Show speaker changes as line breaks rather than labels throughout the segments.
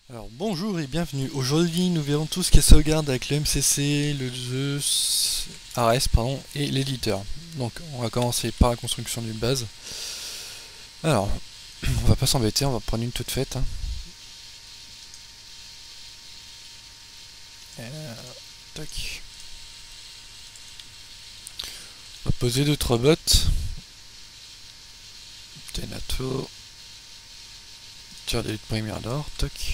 Alors bonjour et bienvenue. Aujourd'hui nous verrons tout ce qui est sauvegarde avec le MCC, le Zeus, Ares pardon, et l'éditeur. Donc on va commencer par la construction d'une base. Alors, on va pas s'embêter, on va prendre une toute faite. Tac. On va poser 2-3 bottes. Tenato. Tir d'élite première d'or, toc.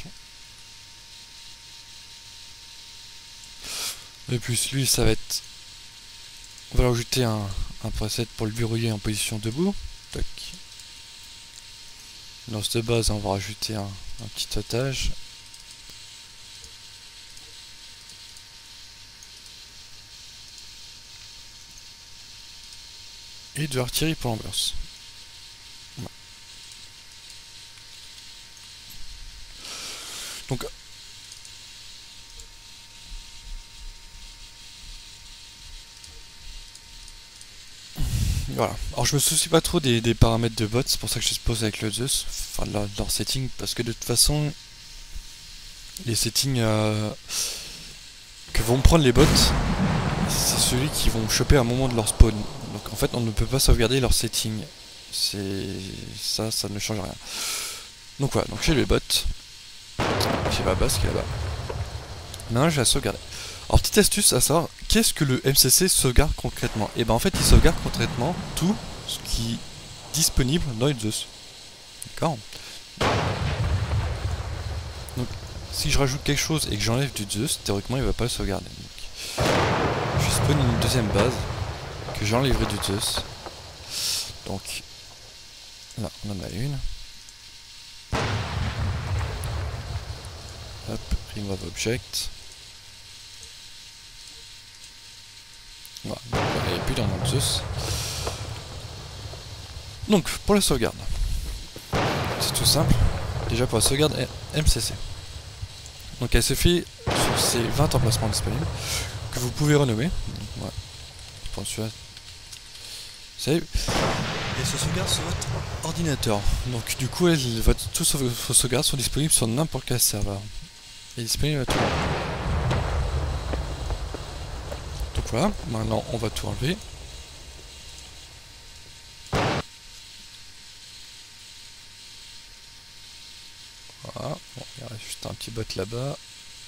Et plus lui ça va être... On va rajouter un preset pour le verrouiller en position debout. Toc. Dans cette base on va rajouter un petit otage. Et de l'artillerie pour l'ambiance. Voilà. Donc voilà. Alors je me soucie pas trop des paramètres de bots, c'est pour ça que je pose avec le Zeus, enfin de leur setting, parce que de toute façon les settings que vont prendre les bots, c'est celui qui vont choper à un moment de leur spawn. Donc en fait on ne peut pas sauvegarder leur setting. C'est ça ne change rien. Donc voilà, donc j'ai les bots. J'ai ma base qui est là-bas. Maintenant je vais la sauvegarder. Alors petite astuce à savoir, qu'est-ce que le MCC sauvegarde concrètement? Et ben en fait il sauvegarde concrètement tout ce qui est disponible dans le Zeus. D'accord? Donc si je rajoute quelque chose et que j'enlève du Zeus, théoriquement il va pas le sauvegarder. Donc, je spawn une deuxième base que j'enlèverai du Zeus. Donc là on en a une. Hop, remove object. Voilà, il n'y a plus dans mon Zeus. Donc pour la sauvegarde, c'est tout simple. Déjà pour la sauvegarde MCC. Donc elle se fait sur ces 20 emplacements disponibles que vous pouvez renommer. Donc, voilà. Pour celui-là, save. Et se sauvegarde sur votre ordinateur. Donc du coup, toutes vos sauvegardes sont disponibles sur n'importe quel serveur. Et disponible à tout le monde. Donc voilà, maintenant on va tout enlever. Voilà, bon, il y a juste un petit bot là-bas.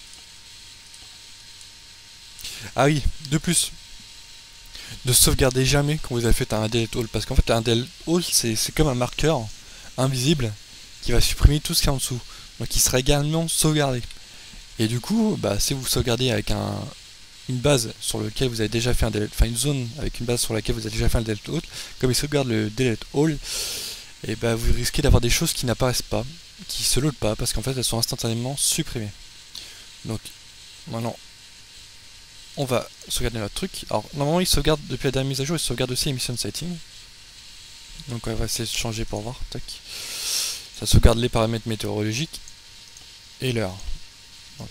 Ah oui, de plus, ne sauvegardez jamais quand vous avez fait un delete all, parce qu'en fait un delete all c'est comme un marqueur invisible qui va supprimer tout ce qui est en dessous, donc il sera également sauvegardé. Et du coup, bah, si vous sauvegardez avec une base sur laquelle vous avez déjà fait un delete, enfin une zone avec une base sur laquelle vous avez déjà fait un delete all, comme il sauvegarde le delete all, et bah vous risquez d'avoir des choses qui n'apparaissent pas, qui se loadent pas, parce qu'en fait elles sont instantanément supprimées. Donc maintenant on va sauvegarder notre truc. Alors normalement il sauvegarde depuis la dernière mise à jour, il sauvegarde aussi Emission Setting. Donc on va essayer de changer pour voir. Tac. Ça sauvegarde les paramètres météorologiques et l'heure. Donc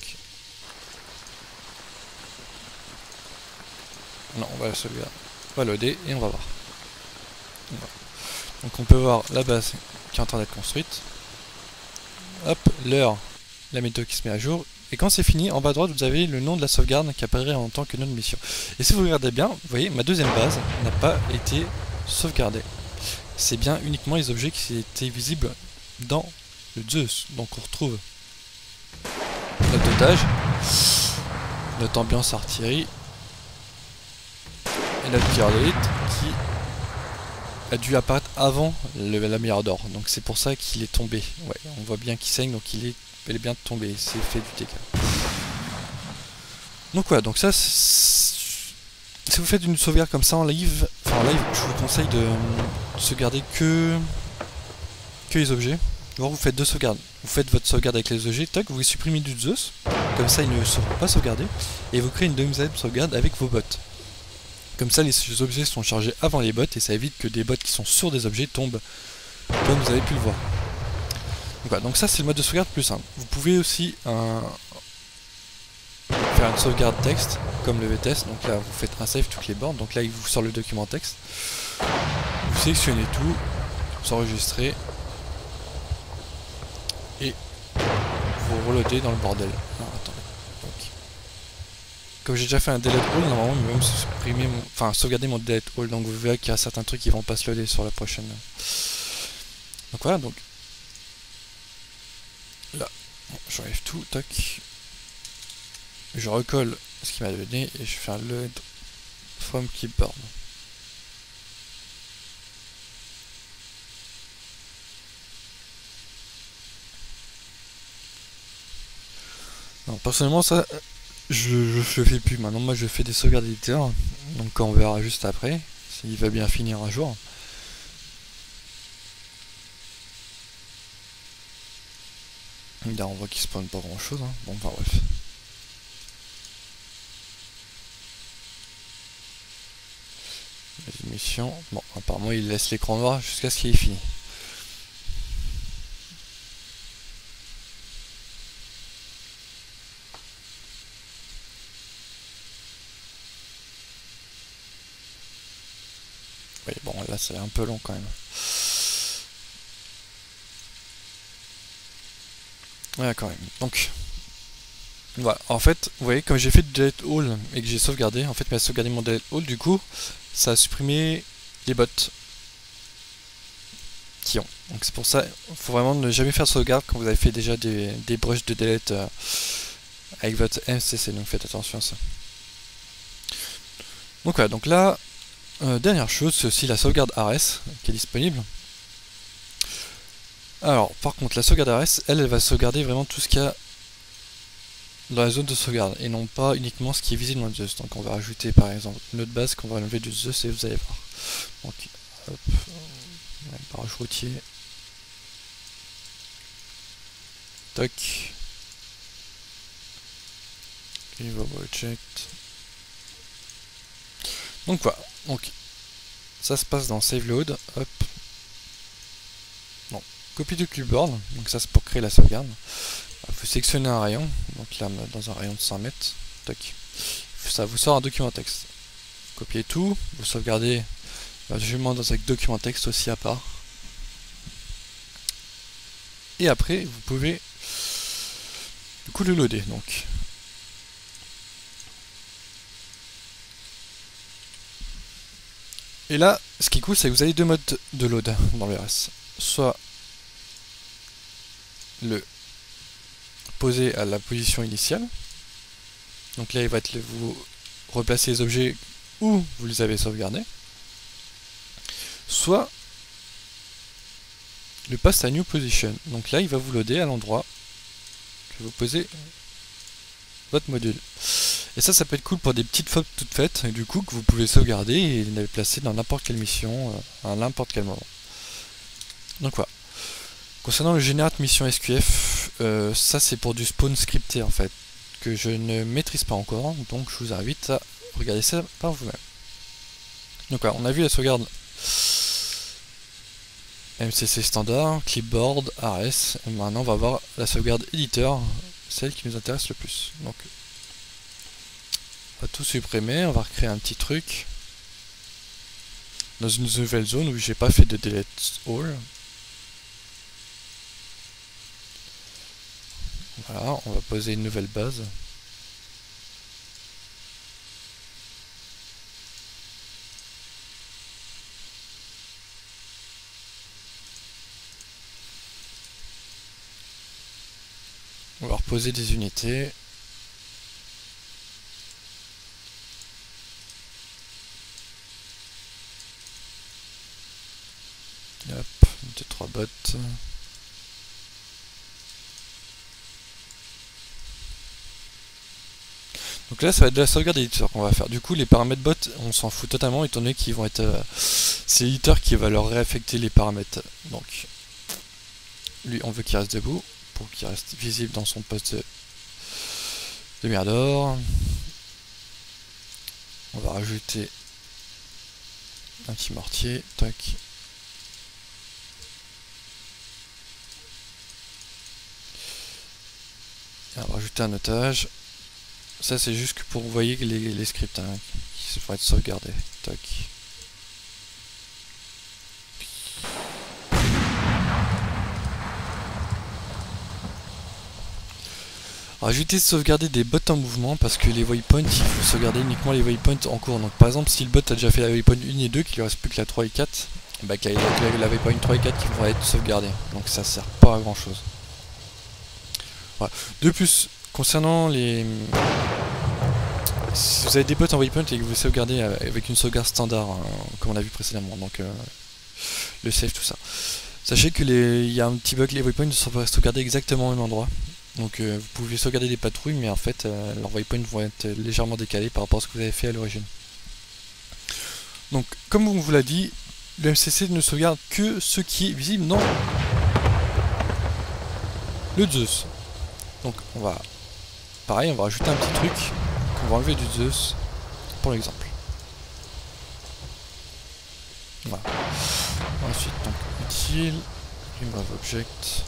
non, on va la sauvegarder. On va loader et on va voir. Voilà. Donc on peut voir la base qui est en train d'être construite. Hop, l'heure, la météo qui se met à jour. Et quand c'est fini, en bas à droite, vous avez le nom de la sauvegarde qui apparaît en tant que nom de mission. Et si vous regardez bien, vous voyez, ma deuxième base n'a pas été sauvegardée. C'est bien uniquement les objets qui étaient visibles dans le Zeus. Donc on retrouve notre otage, notre ambiance artillerie, et notre tir d'élite qui a dû apparaître avant la meilleure d'or. Donc c'est pour ça qu'il est tombé. Ouais, on voit bien qu'il saigne, donc il est bien tombé, c'est fait du dégât. Donc voilà, donc ça, si vous faites une sauvegarde comme ça en live, je vous conseille de sauvegarder que les objets. Alors vous faites deux sauvegardes. Vous faites votre sauvegarde avec les objets, tac, vous les supprimez du Zeus, comme ça ils ne seront pas sauvegardés, et vous créez une deuxième sauvegarde avec vos bots. Comme ça les objets sont chargés avant les bots, et ça évite que des bots qui sont sur des objets tombent, comme vous avez pu le voir. Donc, voilà, donc ça c'est le mode de sauvegarde plus simple. Vous pouvez aussi faire une sauvegarde texte, comme le VTS, donc là vous faites un save toutes les bornes, donc là il vous sort le document texte, vous sélectionnez tout, vous enregistrez, et vous reloader dans le bordel. Alors, attendez. Donc, comme j'ai déjà fait un delete all, normalement il va même supprimer enfin sauvegarder mon delete all, donc vous verrez qu'il y a certains trucs qui vont pas se loader sur la prochaine. Donc voilà, donc là, j'enlève tout, tac. Je recolle ce qu'il m'a donné et je fais un load from clipboard. Non, personnellement ça je fais plus maintenant, moi je fais des sauvegardes éditeurs, donc on verra juste après s'il va bien finir un jour. Là on voit qu'il spawn pas grand chose, hein. Bon enfin bref. Les missions, bon apparemment il laisse l'écran noir jusqu'à ce qu'il est fini. Oui, bon, là c'est un peu long quand même. Ouais, quand même. Donc, voilà. En fait, vous voyez, comme j'ai fait du delete all et que j'ai sauvegardé, en fait, il m'a sauvegardé mon delete all, du coup, ça a supprimé les bots qui ont. Donc, c'est pour ça, il faut vraiment ne jamais faire de sauvegarde quand vous avez fait déjà des brushes de delete avec votre MCC. Donc, faites attention à ça. Donc, voilà. Donc, là, dernière chose, c'est aussi la sauvegarde ARES qui est disponible. Alors, par contre, la sauvegarde ARES, elle va sauvegarder vraiment tout ce qu'il y a dans la zone de sauvegarde et non pas uniquement ce qui est visible dans le Zeus. Donc, on va rajouter par exemple une autre base qu'on va enlever du Zeus et vous allez voir. Donc, hop, barrage routier. Toc. Object. Donc, voilà. Donc, ça se passe dans Save Load. Hop. Bon, copie du clipboard. Donc, ça c'est pour créer la sauvegarde. Vous sélectionnez un rayon, donc là dans un rayon de 100 mètres, toc. Ça vous sort un document texte. Copiez tout, vous sauvegardez éventuellement dans un document texte aussi à part. Et après, vous pouvez du coup le loader. Donc, et là, ce qui est cool, c'est que vous avez deux modes de load dans le RS. Soit le poser à la position initiale. Donc là, il va être vous replacer les objets où vous les avez sauvegardés. Soit le pass à new position. Donc là, il va vous loader à l'endroit que vous posez votre module. Et ça peut être cool pour des petites fautes toutes faites, et du coup que vous pouvez sauvegarder et les placer dans n'importe quelle mission à n'importe quel moment. Donc voilà. Concernant le Generate Mission SQF, ça c'est pour du spawn scripté en fait, que je ne maîtrise pas encore, donc je vous invite à regarder ça par vous-même. Donc voilà, on a vu la sauvegarde MCC standard, clipboard, ARES, et maintenant on va voir la sauvegarde éditeur, celle qui nous intéresse le plus. Donc on va tout supprimer, on va recréer un petit truc dans une nouvelle zone où j'ai pas fait de delete all. Voilà, on va poser une nouvelle base. On va reposer des unités. Hop, 2-3 bots. Donc là, ça va être de la sauvegarde éditeur qu'on va faire. Du coup, les paramètres bots, on s'en fout totalement, étant donné qu'ils vont être... c'est l'éditeur qui va leur réaffecter les paramètres. Donc, lui, on veut qu'il reste debout, pour qu'il reste visible dans son poste de Mirador. On va rajouter un petit mortier, tac. Et on va rajouter un otage. Ça c'est juste pour vous voyez les scripts hein, qui vont être sauvegardés. Tac. Rajouter sauvegarder des bots en mouvement parce que les waypoints, il faut sauvegarder uniquement les waypoints en cours. Donc par exemple, si le bot a déjà fait la waypoint 1 et 2, qu'il ne reste plus que la 3 et 4, bah il y a la waypoint 3 et 4 qui vont être sauvegardées. Donc ça sert pas à grand chose. Voilà. De plus, concernant les... Si vous avez des bots en waypoint et que vous sauvegardez avec une sauvegarde standard, comme on a vu précédemment, donc le save, tout ça. Sachez que il y a un petit bug, les waypoints sont sauvegardés exactement au même endroit. Donc vous pouvez sauvegarder des patrouilles, mais en fait leurs waypoints vont être légèrement décalés par rapport à ce que vous avez fait à l'origine. Donc comme on vous l'a dit, le MCC ne sauvegarde que ce qui est visible dans le Zeus. Donc on va, pareil, on va rajouter un petit truc qu'on va enlever du Zeus pour l'exemple. Voilà. Ensuite donc utile, remove object.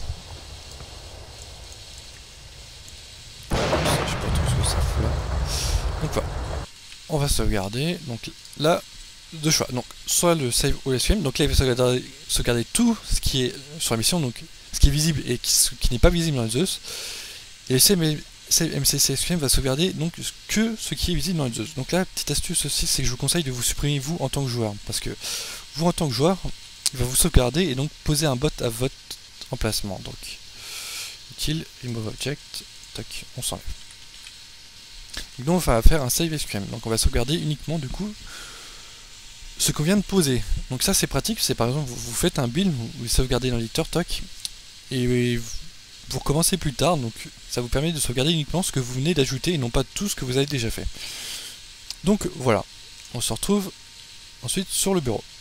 Donc voilà, on va sauvegarder. Donc là, deux choix. Donc soit le save ou SQM. Donc là, il va sauvegarder tout ce qui est sur la mission, donc ce qui est visible et qui n'est pas visible dans le Zeus. Et le save MCC SQM va sauvegarder donc que ce qui est visible dans le Zeus. Donc là, petite astuce aussi, c'est que je vous conseille de vous supprimer vous en tant que joueur, parce que vous en tant que joueur, il va vous sauvegarder et donc poser un bot à votre emplacement. Donc utile, remove object, tac, on s'enlève. Donc on va faire un save SQM, donc on va sauvegarder uniquement du coup ce qu'on vient de poser. Donc ça c'est pratique, c'est par exemple vous faites un build, vous sauvegardez dans l'éditeur, toc, et vous recommencez plus tard, donc ça vous permet de sauvegarder uniquement ce que vous venez d'ajouter et non pas tout ce que vous avez déjà fait. Donc voilà, on se retrouve ensuite sur le bureau.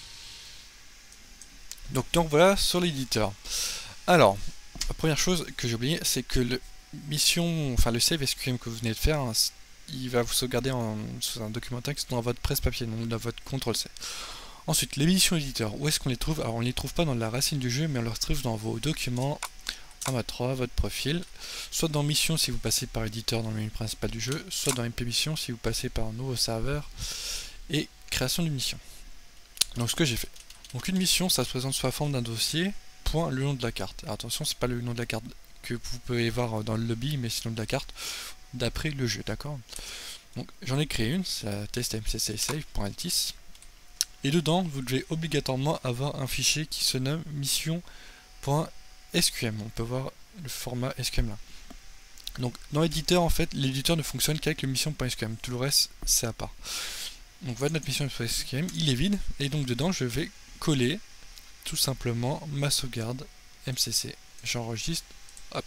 Donc voilà sur l'éditeur. Alors, la première chose que j'ai oublié, c'est que le save SQM que vous venez de faire, hein, il va vous sauvegarder sous un document texte dans votre presse-papier, donc dans votre CTRL-C. Ensuite, les missions éditeurs, où est-ce qu'on les trouve? Alors on ne les trouve pas dans la racine du jeu, mais on les trouve dans vos documents, AMA 3, votre profil, soit dans mission si vous passez par éditeur dans le menu principal du jeu, soit dans MP mission si vous passez par un nouveau serveur, et création d'une mission. Donc ce que j'ai fait. Donc une mission, ça se présente sous la forme d'un dossier, point le nom de la carte. Alors, attention, c'est pas le nom de la carte que vous pouvez voir dans le lobby, mais c'est le nom de la carte d'après le jeu, d'accord? Donc j'en ai créé une, c'est la test MCC save.altis. Et dedans, vous devez obligatoirement avoir un fichier qui se nomme mission.sqm. On peut voir le format SQM là. Donc dans l'éditeur, en fait, l'éditeur ne fonctionne qu'avec le mission.sqm. Tout le reste, c'est à part. Donc voilà notre mission.sqm, il est vide. Et donc dedans, je vais coller tout simplement ma sauvegarde MCC. J'enregistre, hop.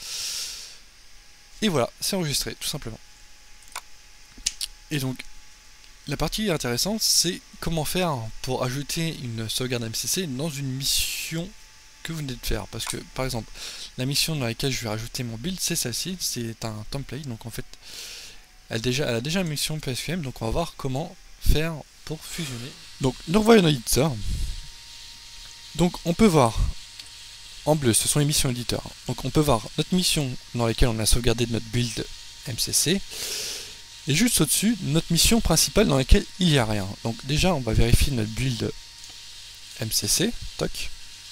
Et voilà, c'est enregistré, tout simplement. Et donc, la partie intéressante, c'est comment faire pour ajouter une sauvegarde MCC dans une mission que vous venez de faire. Parce que, par exemple, la mission dans laquelle je vais rajouter mon build, c'est celle-ci, c'est un template. Donc en fait, elle a déjà une mission PSQM, donc on va voir comment faire pour fusionner. Donc, nous revoyons dans l'éditeur. Donc on peut voir, en bleu, ce sont les missions éditeurs. Donc on peut voir notre mission dans laquelle on a sauvegardé notre build MCC. Et juste au-dessus, notre mission principale dans laquelle il n'y a rien. Donc déjà, on va vérifier notre build MCC. Toc.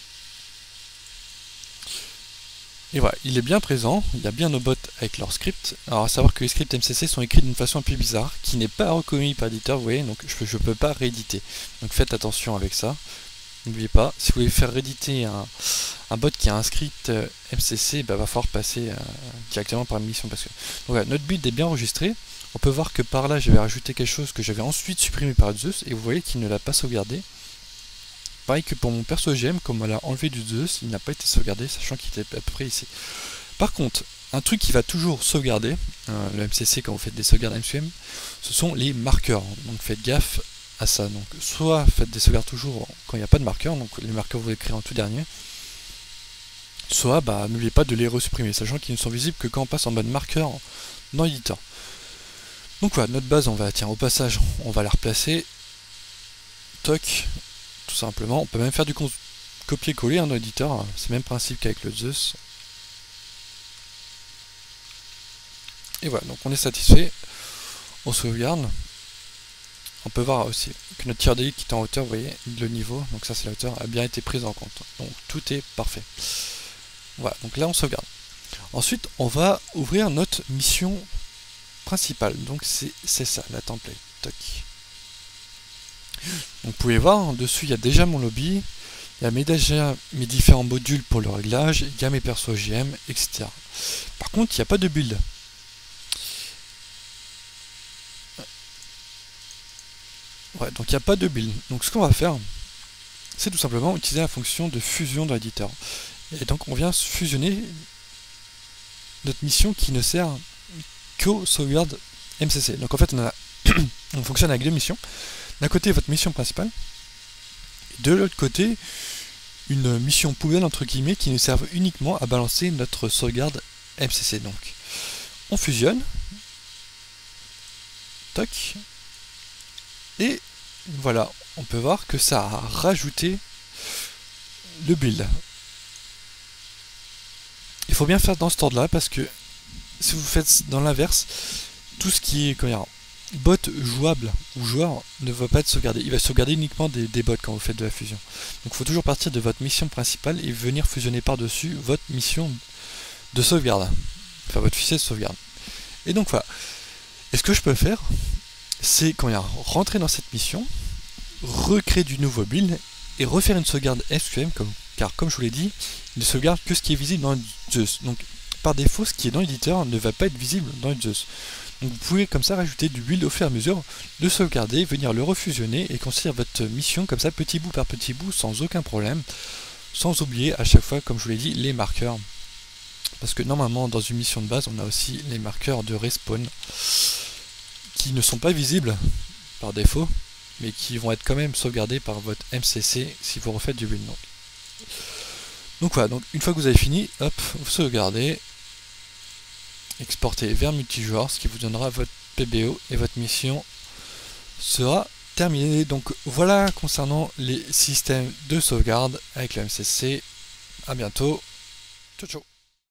Et voilà, il est bien présent. Il y a bien nos bots avec leurs scripts. Alors à savoir que les scripts MCC sont écrits d'une façon un peu bizarre, qui n'est pas reconnue par l'éditeur, vous voyez, donc je ne peux pas rééditer. Donc faites attention avec ça. N'oubliez pas, si vous voulez faire rééditer un bot qui a un script MCC, bah, va falloir passer directement par la mission. Parce que donc, voilà, notre build est bien enregistré. On peut voir que par là, j'avais rajouté quelque chose que j'avais ensuite supprimé par Zeus, et vous voyez qu'il ne l'a pas sauvegardé. Pareil que pour mon perso GM, comme on l'a enlevé du Zeus, il n'a pas été sauvegardé, sachant qu'il était à peu près ici. Par contre, un truc qui va toujours sauvegarder, le MCC quand vous faites des sauvegardes MCM, ce sont les marqueurs. Donc faites gaffe à ça. Donc soit faites des sauvegardes toujours quand il n'y a pas de marqueurs, donc les marqueurs vous les créez en tout dernier, soit bah, n'oubliez pas de les resupprimer, sachant qu'ils ne sont visibles que quand on passe en mode marqueur dans l'éditeur. Donc voilà, notre base, on va, tiens, au passage, on va la replacer. Toc, tout simplement. On peut même faire du copier-coller dans l'éditeur. C'est le même principe qu'avec le Zeus. Et voilà, donc on est satisfait. On sauvegarde. On peut voir aussi que notre tir d'élite qui est en hauteur, vous voyez, le niveau, donc ça c'est la hauteur, a bien été prise en compte. Donc tout est parfait. Voilà, donc là on sauvegarde. Ensuite, on va ouvrir notre mission principale. Donc c'est ça, la template. Toc. Donc vous pouvez voir, en dessus, il y a déjà mon lobby. Il y a déjà mes différents modules pour le réglage. Il y a mes persos GM, etc. Par contre, il n'y a pas de build. Ouais, donc il n'y a pas de build. Donc ce qu'on va faire, c'est tout simplement utiliser la fonction de fusion de l'éditeur. Et donc on vient fusionner notre mission qui ne sert qu'aux sauvegardes MCC. Donc en fait on fonctionne avec deux missions. D'un côté votre mission principale, et de l'autre côté une mission poubelle entre guillemets qui nous servent uniquement à balancer notre sauvegarde MCC. Donc on fusionne, toc, et voilà, on peut voir que ça a rajouté le build. Il faut bien faire dans cet ordre là parce que si vous faites dans l'inverse, tout ce qui est bot jouable ou joueur ne va pas être sauvegardé. Il va sauvegarder uniquement des bots quand vous faites de la fusion. Donc il faut toujours partir de votre mission principale et venir fusionner par-dessus votre mission de sauvegarde. Enfin votre fichier de sauvegarde. Et donc voilà. Et ce que je peux faire, c'est rentrer dans cette mission, recréer du nouveau build et refaire une sauvegarde SQM car comme je vous l'ai dit, il ne sauvegarde que ce qui est visible dans Zeus. Donc par défaut, ce qui est dans l'éditeur ne va pas être visible dans Zeus. Donc vous pouvez comme ça rajouter du build au fur et à mesure, le sauvegarder, venir le refusionner et construire votre mission comme ça petit bout par petit bout sans aucun problème, sans oublier à chaque fois, comme je vous l'ai dit, les marqueurs. Parce que normalement dans une mission de base, on a aussi les marqueurs de respawn qui ne sont pas visibles par défaut, mais qui vont être quand même sauvegardés par votre MCC si vous refaites du build. Donc voilà, donc une fois que vous avez fini, hop, vous sauvegardez, exportez vers multijoueur, ce qui vous donnera votre PBO et votre mission sera terminée. Donc voilà concernant les systèmes de sauvegarde avec le MCC. À bientôt. Ciao ciao.